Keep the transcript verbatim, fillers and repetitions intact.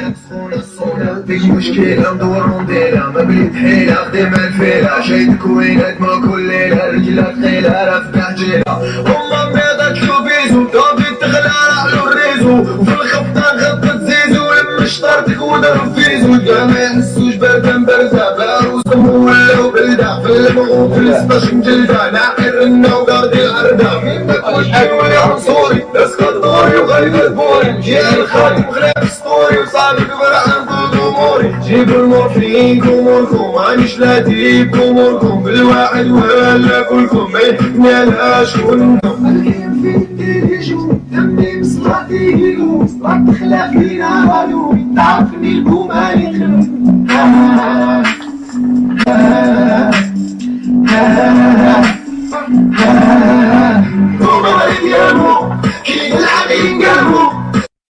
فيك مشكلة ندور نديرها ما بليت حيلة خدي مع الفيلة شايدك وينات ما كل ليلة رجلة ثقيلة راه في كاع جيلة أما بيضة كلوبيزو طابي تغلى على الريزو وفي الخبطة غطت زيزو لما شطرتك وضرب فيزو كاع ما يحسوش باردة مبردة بعروسهم ولاو بلدة في المغو في السباش مجلدة ناقر النا وقاضي العردة مين ماكوش حلوة يا عنصوري اسكت دوري وغالي دبوري جي الخادم غلاف ستوري وصاحبي فرحان بضموري جيبوا المورفين كوموركم مانيش لا تجيب كوموركم بالواحد ولا كلكم ما يحكمناش كلكم الحين في التلفزيون دمي مصلاتي يلو صلات تخلق لينا رادو تعرفني الكوماني خلو كي